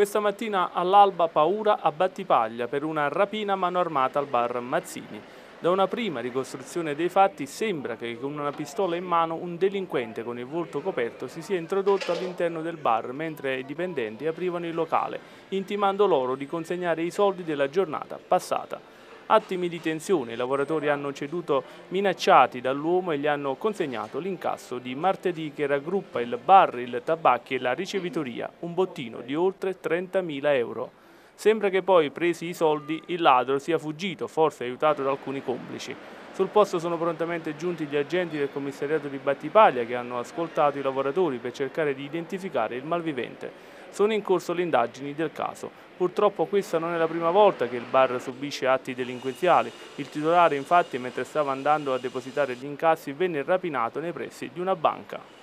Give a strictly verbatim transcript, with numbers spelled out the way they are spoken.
Questa mattina all'alba paura a Battipaglia per una rapina a mano armata al bar Mazzini. Da una prima ricostruzione dei fatti sembra che con una pistola in mano un delinquente con il volto coperto si sia introdotto all'interno del bar mentre i dipendenti aprivano il locale, intimando loro di consegnare i soldi della giornata passata. Attimi di tensione, i lavoratori hanno ceduto minacciati dall'uomo e gli hanno consegnato l'incasso di martedì che raggruppa il bar, il tabacchi e la ricevitoria, un bottino di oltre trentamila euro. Sembra che poi, presi i soldi, il ladro sia fuggito, forse aiutato da alcuni complici. Sul posto sono prontamente giunti gli agenti del commissariato di Battipaglia che hanno ascoltato i lavoratori per cercare di identificare il malvivente. Sono in corso le indagini del caso. Purtroppo questa non è la prima volta che il bar subisce atti delinquenziali. Il titolare, infatti, mentre stava andando a depositare gli incassi, venne rapinato nei pressi di una banca.